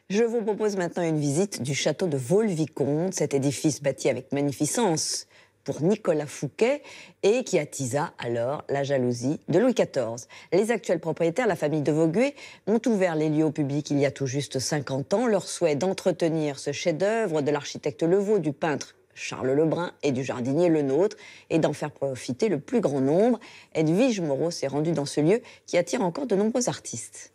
Je vous propose maintenant une visite du château de Vaux-le-Vicomte, cet édifice bâti avec magnificence pour Nicolas Fouquet et qui attisa alors la jalousie de Louis XIV. Les actuels propriétaires, la famille de Vaugué, ont ouvert les lieux au public il y a tout juste 50 ans. Leur souhait d'entretenir ce chef-d'œuvre de l'architecte Levaux, du peintre Charles Lebrun et du jardinier Lenôtre, et d'en faire profiter le plus grand nombre. Edwige Moreau s'est rendue dans ce lieu qui attire encore de nombreux artistes.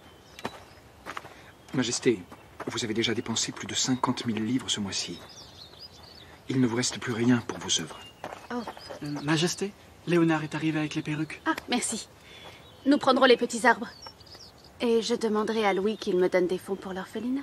Majesté, vous avez déjà dépensé plus de 50 000 livres ce mois-ci. Il ne vous reste plus rien pour vos œuvres. Oh. Majesté, Léonard est arrivé avec les perruques. Ah, merci. Nous prendrons les petits arbres. Et je demanderai à Louis qu'il me donne des fonds pour l'orphelinat.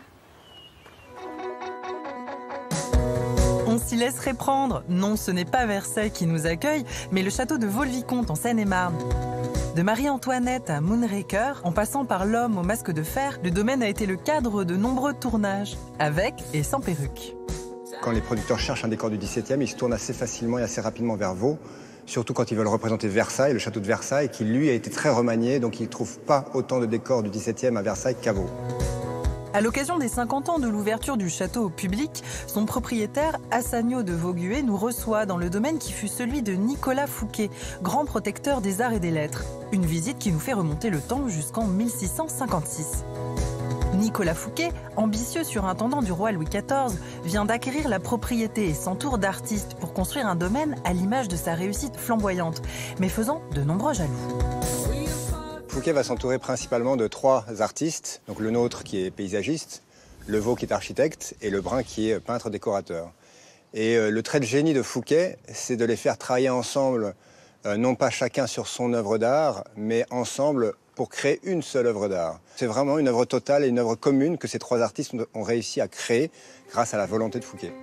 On s'y laisserait prendre. Non, ce n'est pas Versailles qui nous accueille, mais le château de Vaux-le-Vicomte en Seine-et-Marne. De Marie-Antoinette à Moonraker, en passant par l'homme au masque de fer, le domaine a été le cadre de nombreux tournages, avec et sans perruque. Quand les producteurs cherchent un décor du XVIIe, ils se tournent assez facilement et assez rapidement vers Vaux, surtout quand ils veulent représenter Versailles, le château de Versailles, qui lui a été très remanié, donc ils ne trouvent pas autant de décors du XVIIe à Versailles qu'à Vaux. À l'occasion des 50 ans de l'ouverture du château au public, son propriétaire, Assanio de Vaugué, nous reçoit dans le domaine qui fut celui de Nicolas Fouquet, grand protecteur des arts et des lettres. Une visite qui nous fait remonter le temps jusqu'en 1656. Nicolas Fouquet, ambitieux surintendant du roi Louis XIV, vient d'acquérir la propriété et s'entoure d'artistes pour construire un domaine à l'image de sa réussite flamboyante, mais faisant de nombreux jaloux. Fouquet va s'entourer principalement de 3 artistes, donc Lenôtre qui est paysagiste, Levaux qui est architecte et Lebrun qui est peintre-décorateur. Et le trait de génie de Fouquet, c'est de les faire travailler ensemble, non pas chacun sur son œuvre d'art, mais ensemble pour créer une seule œuvre d'art. C'est vraiment une œuvre totale et une œuvre commune que ces 3 artistes ont réussi à créer grâce à la volonté de Fouquet.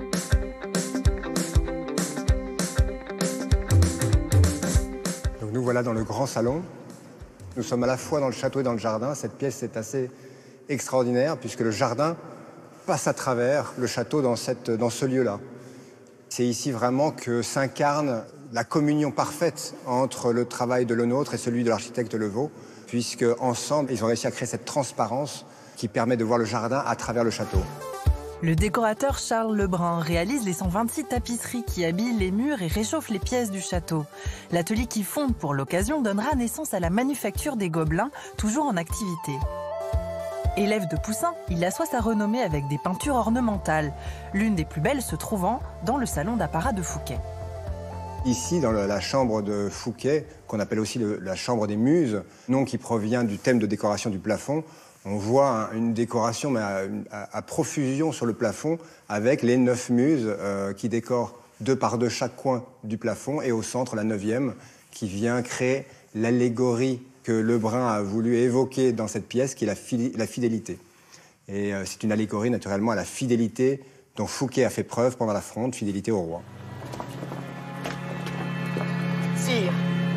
Donc nous voilà dans le grand salon. Nous sommes à la fois dans le château et dans le jardin. Cette pièce est assez extraordinaire puisque le jardin passe à travers le château dans ce lieu-là. C'est ici vraiment que s'incarne la communion parfaite entre le travail de Lenôtre et celui de l'architecte Levaux, puisque ensemble, ils ont réussi à créer cette transparence qui permet de voir le jardin à travers le château. Le décorateur Charles Lebrun réalise les 126 tapisseries qui habillent les murs et réchauffent les pièces du château. L'atelier qui fonde pour l'occasion donnera naissance à la manufacture des Gobelins, toujours en activité. Élève de Poussin, il assoit sa renommée avec des peintures ornementales, l'une des plus belles se trouvant dans le salon d'apparat de Fouquet. Ici, dans la chambre de Fouquet, qu'on appelle aussi la chambre des Muses, nom qui provient du thème de décoration du plafond, on voit une décoration mais à profusion sur le plafond avec les 9 muses qui décorent 2 par 2 chaque coin du plafond et au centre la 9e qui vient créer l'allégorie que Lebrun a voulu évoquer dans cette pièce qui est la fidélité. Et c'est une allégorie naturellement à la fidélité dont Fouquet a fait preuve pendant la Fronde, fidélité au roi. Sire,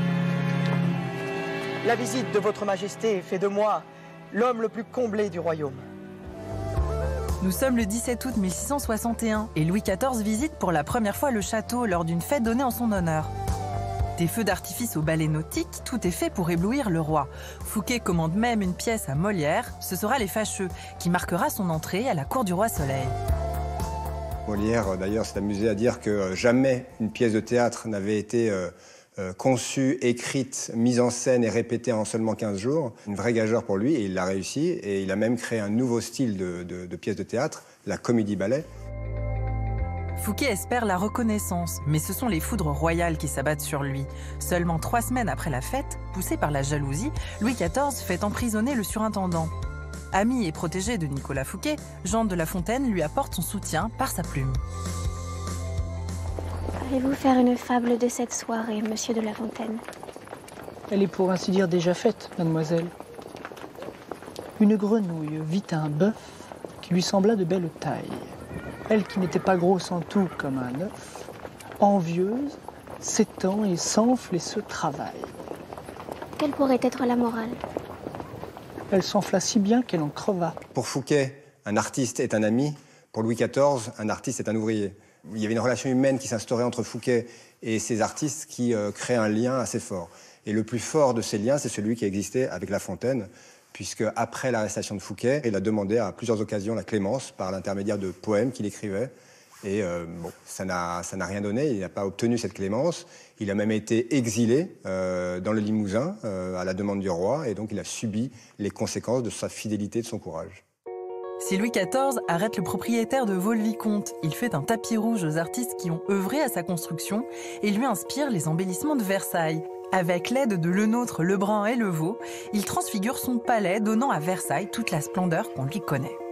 la visite de votre Majesté fait de moi l'homme le plus comblé du royaume. Nous sommes le 17 août 1661 et Louis XIV visite pour la première fois le château lors d'une fête donnée en son honneur. Des feux d'artifice au ballet nautique, tout est fait pour éblouir le roi. Fouquet commande même une pièce à Molière, ce sera Les Fâcheux, qui marquera son entrée à la cour du roi Soleil. Molière, d'ailleurs, s'est amusé à dire que jamais une pièce de théâtre n'avait été conçue, écrite, mise en scène et répétée en seulement 15 jours. Une vraie gageure pour lui, et il l'a réussi. Et il a même créé un nouveau style de pièce de théâtre, la comédie-ballet. Fouquet espère la reconnaissance, mais ce sont les foudres royales qui s'abattent sur lui. Seulement 3 semaines après la fête, poussé par la jalousie, Louis XIV fait emprisonner le surintendant. Ami et protégé de Nicolas Fouquet, Jean de La Fontaine lui apporte son soutien par sa plume. Allez-vous faire une fable de cette soirée, monsieur de La Fontaine? Elle est pour ainsi dire déjà faite, mademoiselle. Une grenouille vit un bœuf qui lui sembla de belle taille. Elle qui n'était pas grosse en tout comme un œuf, envieuse, s'étend et s'enfle et se travaille. Quelle pourrait être la morale? Elle s'enfla si bien qu'elle en creva. Pour Fouquet, un artiste est un ami. Pour Louis XIV, un artiste est un ouvrier. Il y avait une relation humaine qui s'instaurait entre Fouquet et ces artistes qui créent un lien assez fort. Et le plus fort de ces liens, c'est celui qui existait avec La Fontaine, puisque après l'arrestation de Fouquet, il a demandé à plusieurs occasions la clémence par l'intermédiaire de poèmes qu'il écrivait. Et ça n'a rien donné, il n'a pas obtenu cette clémence. Il a même été exilé dans le Limousin à la demande du roi, et donc il a subi les conséquences de sa fidélité et de son courage. Si Louis XIV arrête le propriétaire de Vaux-le-Vicomte, il fait un tapis rouge aux artistes qui ont œuvré à sa construction et lui inspire les embellissements de Versailles. Avec l'aide de Lenôtre, Lebrun et Levaux, il transfigure son palais, donnant à Versailles toute la splendeur qu'on lui connaît.